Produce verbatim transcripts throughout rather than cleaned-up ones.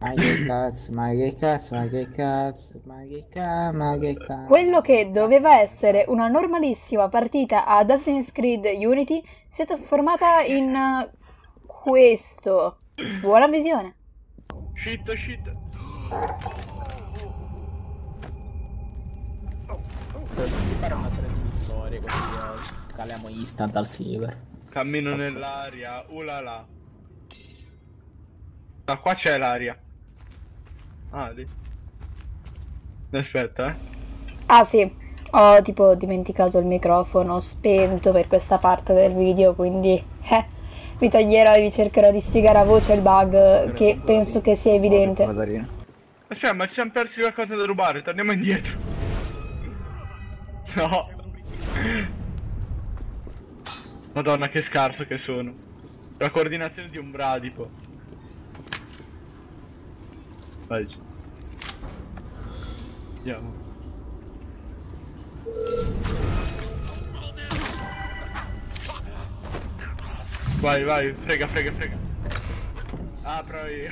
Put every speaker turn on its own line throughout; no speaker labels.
Ma che cazzo, ma che cazzo, ma che cazzo, ma che cazzo, ma che cazzo.
Quello che doveva essere una normalissima partita ad Assassin's Creed Unity si è trasformata in eh, questo. Buona visione.
Shit, shit.
Devi fare una serie di vittorie così eh, scaliamo instant al silver.
Cammino nell'aria, ulala. Ah, qua c'è l'aria. Ah, lì. Aspetta, eh.
Ah sì, ho tipo dimenticato il microfono spento per questa parte del video, quindi eh, vi taglierò e vi cercherò di spiegare a voce il bug che penso che sia evidente.
Aspetta, ma ci siamo persi qualcosa da rubare, torniamo indietro. No. Madonna, che scarso che sono. La coordinazione di un bradipo. Vai. Andiamo. Vai, vai, frega, frega, frega. Apro io.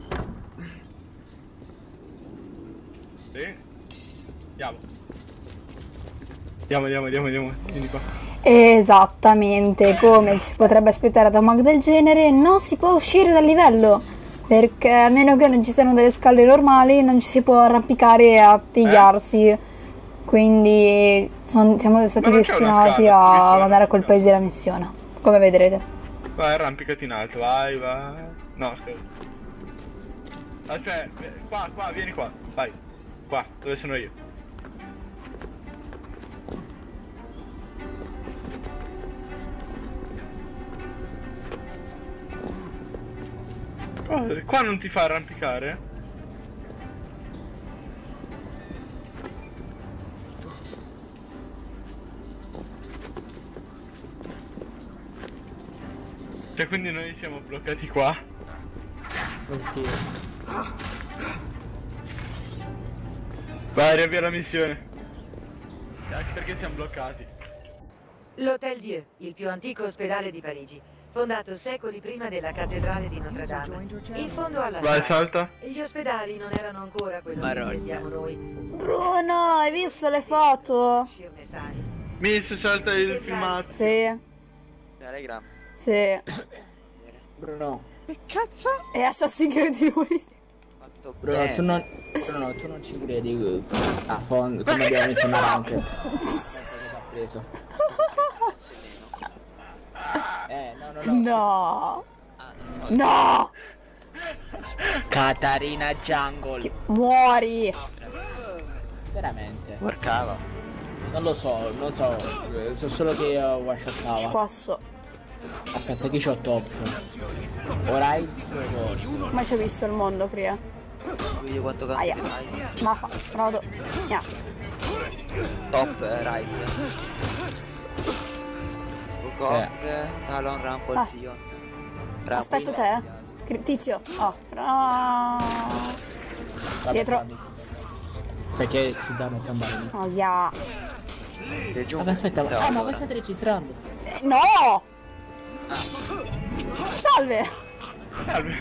Sì. Andiamo. Andiamo, andiamo, andiamo, andiamo. Vieni qua.
Esattamente, come ci si potrebbe aspettare da un mag del genere, non si può uscire dal livello, perché a meno che non ci siano delle scale normali non ci si può arrampicare a pigliarsi, eh? Quindi son, siamo stati destinati scala, a mandare a quel paese la missione, come vedrete.
Vai, arrampicati in alto, vai, vai. No, aspetta. Aspetta, qua, qua, vieni qua, vai. Qua, dove sono io. Oh, qua non ti fa arrampicare? Cioè, quindi noi siamo bloccati qua?
Che schifo.
Vai, riavvia la missione. Anche perché siamo bloccati.
L'Hôtel Dieu, il più antico ospedale di Parigi, fondato secoli prima della cattedrale di Notre Dame. In fondo alla
Vai,
strada,
salta.
gli ospedali non erano ancora quello che vediamo noi.
Bruno, hai visto le foto?
Uscirne sani.
Miss, salta il filmato.
Sì,
Telegram.
sì.
Bruno,
Che cazzo?
E Assassin's Creed Unity.
Fatto
Bruno,
bene.
tu non, Bruno, tu non ci credi a fondo come abbiamo vinto una ranked. Penso che ti ha preso. Eh, no, no, no.
No,
Ah, non so.
no,
Catarina Jungle.
Ti- muori.
Veramente.
Porcava.
Non lo so, non so. So solo che uh, one
Ci
shottava.
posso.
Aspetta, chi c'ho top? Orize forse.
Mai ci ho visto il mondo prima.
Vedi quanto
Aia.
cambia. Hai.
Ma fa, prodo. Yeah.
Top, eh, right. Wukong, Talon, Rumble,
Ah.
Sion.
Aspetto te, eh. Cri- Tizio. Oh. No.
Vabbè,
Dietro.
fammi. Perché si zanno più andare.
Oh, yeah.
Vabbè, aspetta, ah ma voi state registrando?
Eh, no! Salve!
Salve.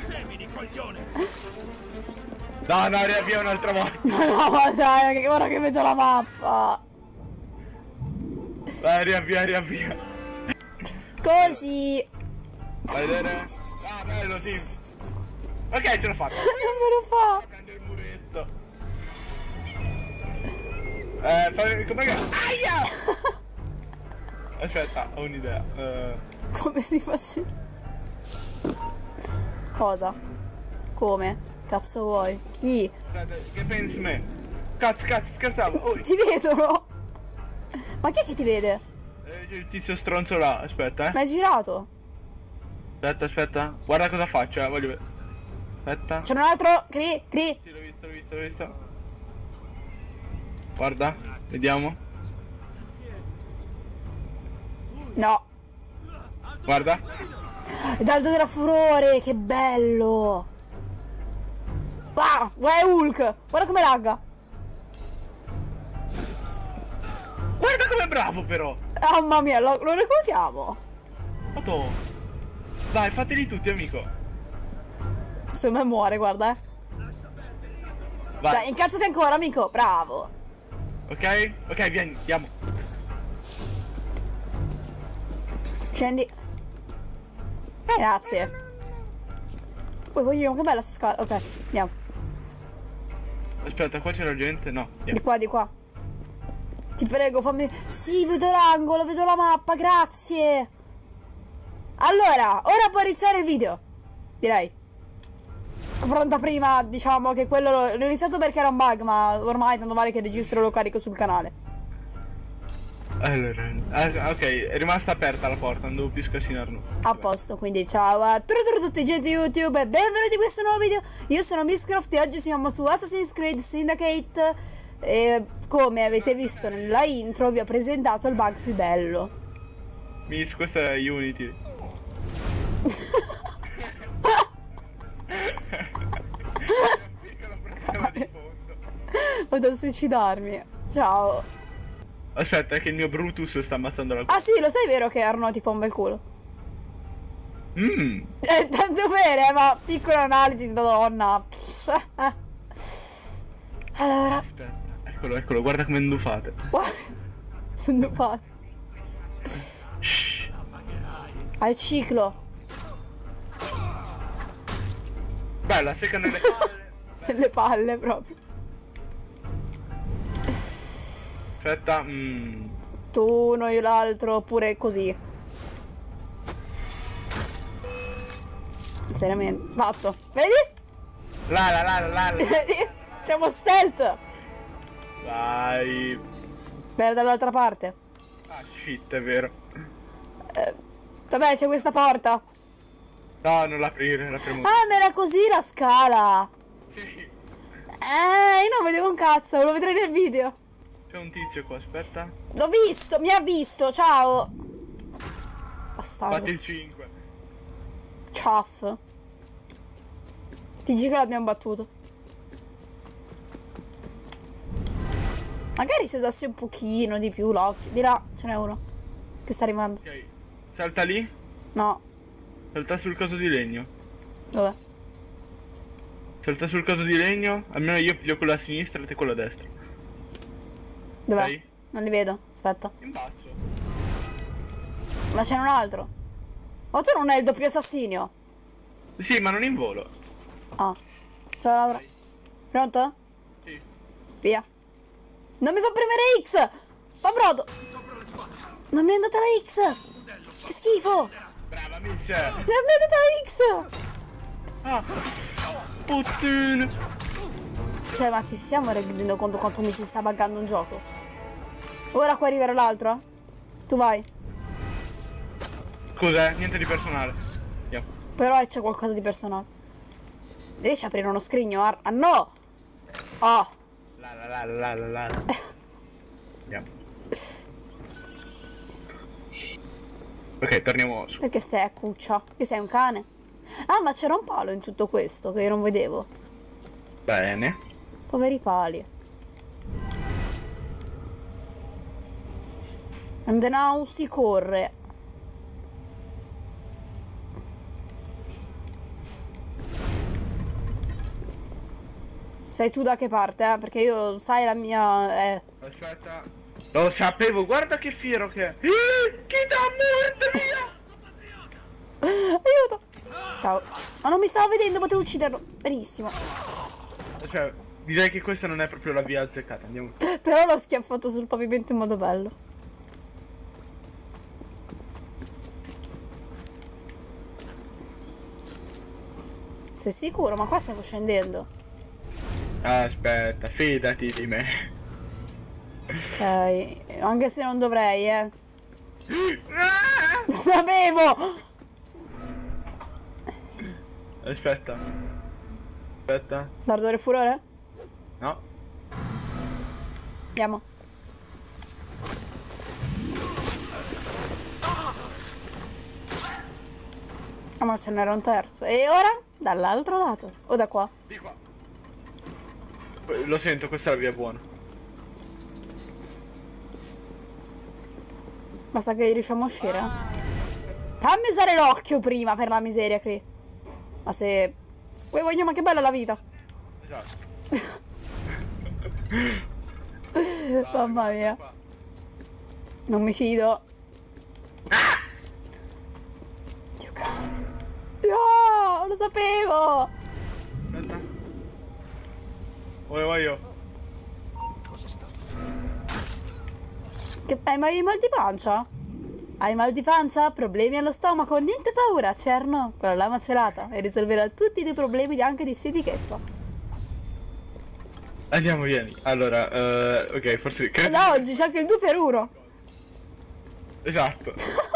No, no, riavvia un'altra volta.
No, ma dai, che- ora che vedo la mappa.
Vai, riavvia, riavvia.
Così.
Vai bene. Ah, bello, team. Ok, ce l'ho fatta.
Non me lo fa.
Prendo il muretto. Eh, fammi, com'è che... Aia! Aspetta, ho un'idea. Eh,
Come si faccia? Cosa? Come? Cazzo vuoi? Chi?
aspetta, che pensi me? Cazzo, cazzo, scherzavo. Oh,
Ti vedono? Ma chi è che ti vede?
eh, il tizio stronzo là, aspetta, eh.
Ma è girato?
Aspetta, aspetta. Guarda cosa faccio, eh, voglio vedere. Aspetta.
C'è un altro? Cri, cri.
Sì, l'ho visto, l'ho visto, l'ho visto. Guarda, vediamo.
No.
Guarda.
Dardo della furore, che bello. Wow, guarda Hulk. Guarda come lagga.
Guarda com'è bravo però.
Mamma mia, lo, lo reclutiamo.
Otto. Dai, fateli tutti, amico.
Se me muore, guarda, eh.
Vai.
Dai, incazzati ancora, amico. Bravo.
Ok? Ok, vieni, andiamo.
Scendi. Grazie. Poi voglio, che bella sta scala. Ok, andiamo.
Aspetta, qua c'è la gente? No.
Di
Andiamo.
qua, di qua. Ti prego, fammi... Sì, vedo l'angolo, vedo la mappa, grazie. Allora, ora può iniziare il video. Direi. Confronta prima, diciamo che quello l'ho iniziato perché era un bug, ma ormai tanto vale che il registro lo carico sul canale.
Allora, ah, ok, è rimasta aperta la porta, non devo più scasinarlo.
A posto, quindi ciao a tutti, tutti gente di YouTube e benvenuti in questo nuovo video. Io sono Misscraft e oggi siamo su Assassin's Creed Syndicate. E come avete visto nella intro vi ho presentato il bug più bello.
Miss, questo è Unity.
Vado a suicidarmi. Ciao.
Aspetta, è che il mio Brutus sta ammazzando la...
Ah sì, lo sai vero che Arno ti fa un bel culo?
Mmm.
Eh, tanto bene, ma piccola analisi da donna. Allora.
Aspetta, eccolo, eccolo, guarda come indufate.
Sono indufate. Al ciclo.
Bella, secca nelle palle.
Nelle palle proprio.
Aspetta, mmm.
Tu uno, io l'altro, oppure così. Seriamente. Fatto. Vedi?
La la la la la.
Vedi? Siamo stealth.
Vai.
Beh, dall'altra parte.
Ah shit, è vero.
Eh, vabbè, c'è questa porta.
No, non l'aprire, la premuto.
Ah, ma era così la scala.
Sì.
Eh, io non vedevo un cazzo, lo vedrei nel video.
C'è un tizio qua, aspetta.
L'ho visto, mi ha visto, ciao. Bastardo.
Fatti il cinque.
Ciaff. Ti dico che l'abbiamo battuto. Magari se usassi un pochino di più l'occhio. Di là, ce n'è uno che sta arrivando.
Ok. Salta lì.
No.
Salta sul coso di legno.
Dov'è?
Salta sul coso di legno. Almeno io piglio quello a sinistra e te quello a destra.
Dov'è?
Dai.
Non li vedo. Aspetta.
In basso.
Ma c'è un altro. Ma tu non hai il doppio assassinio?
Sì, ma non in volo.
Ah. Ciao Laura.
Dai.
Pronto?
Sì.
Via. Non mi fa premere X! Fa brodo! Non mi è andata la X! Che schifo!
Brava, miss.
Non mi è andata la X!
Ah. Puttana.
Cioè, ma ci stiamo rendendo conto quanto mi si sta buggando un gioco? Ora qua arriverà l'altro? Tu vai.
Scusa, eh, niente di personale. Andiamo.
Però c'è qualcosa di personale. Riesci a aprire uno scrigno? Ah, ah no! Oh!
La la la la la la la. Andiamo. Ok, torniamo su.
Perché stai a cuccia? Che sei un cane? Ah, ma c'era un palo in tutto questo che io non vedevo.
Bene.
Poveri pali. And now si corre. Sei tu da che parte, eh? Perché io, sai, la mia... Eh.
Aspetta. Lo sapevo, guarda che fiero che è. Eh, che da morte via!
Aiuto! Ciao. Ma non mi stavo vedendo, potevo ucciderlo. Benissimo.
Cioè, direi che questa non è proprio la via azzeccata. Andiamo.
Però l'ho schiaffato sul pavimento in modo bello. Sei sicuro? Ma qua stiamo scendendo.
Aspetta, fidati di me.
Ok, anche se non dovrei, eh.
Ah!
Lo sapevo!
Aspetta. Aspetta.
D'ardore e furore?
No.
Andiamo. Ah, ma ce n'era un terzo. E ora? Dall'altro lato? O da qua?
Di qua. Lo sento, questa è la via buona.
Basta che riusciamo a uscire. Fammi usare l'occhio prima, per la miseria, Cri. Ma se... Uè, voglio, ma che bella la vita.
Esatto.
Mamma mia. Non mi fido. Dio cavolo. No, lo sapevo.
Aspetta. Dove voglio?
Che, hai mai mal di pancia? Hai mal di pancia? Problemi allo stomaco? Niente paura, Cerno, con la lama celata e risolverà tutti i tuoi problemi anche di stitichezza.
Andiamo, vieni. Allora, eh, ok, forse...
E da oggi c'è anche il due per uno.
Esatto.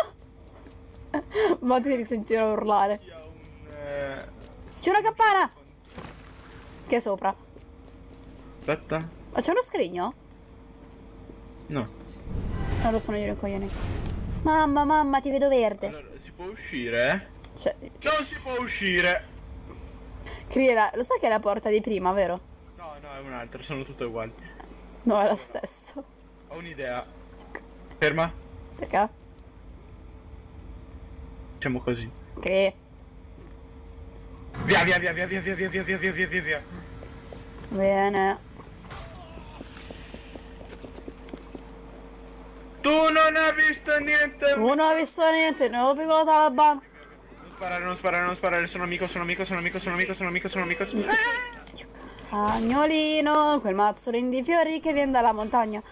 Ma ti risentirò urlare.
Un, eh...
C'è una campana! Che è sopra?
Aspetta.
Ma c'è uno scrigno?
No.
Non lo sono io il coglione. Mamma, mamma, ti vedo verde.
Allora, si può uscire?
Cioè,
Non si può uscire!
Criera, lo sai che è la porta di prima, vero?
No, no, è un'altra, sono tutte uguali.
No, è la stessa.
Ho un'idea. Ferma.
Perché?
Facciamo così.
Che?
Via, via, via, via, via, via, via, via, via, via, via, via, via.
Bene.
Tu non hai visto niente!
Tu non hai visto niente, nuovo piccolo Taliban.
Non sparare, non sparare, non sparare, sono amico, sono amico, sono amico, sono amico, sono amico, sono amico. Sono amico.
Cagnolino, quel mazzolino di fiori che viene dalla montagna.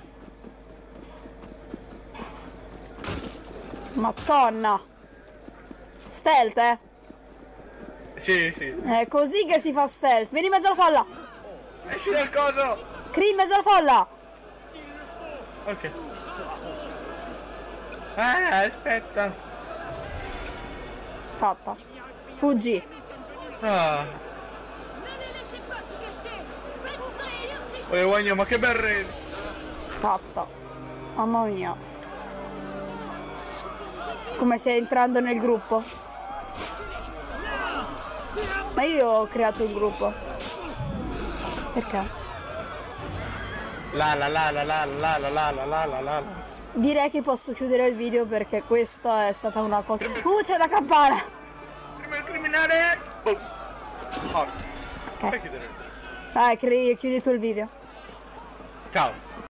Madonna. Stealth, eh?
Sì, sì.
È così che si fa stealth. Vieni in mezzo alla folla.
Esci dal coso!
Cree in mezzo alla folla.
Ok. Ah, aspetta.
Fatta. Fuggi.
Ah. Oh, guagno, ma che bel re!
Fatta. Mamma mia. Come stai entrando nel gruppo? Ma io ho creato un gruppo. Perché?
La la la la la la la la la la la la.
Direi che posso chiudere il video perché questa è stata una cosa. Uh, c'è una campana!
Prima il criminale! Oh. Oh.
Ok.
Fai chiudere.
Vai, Cree, chiudi tu il video.
Ciao.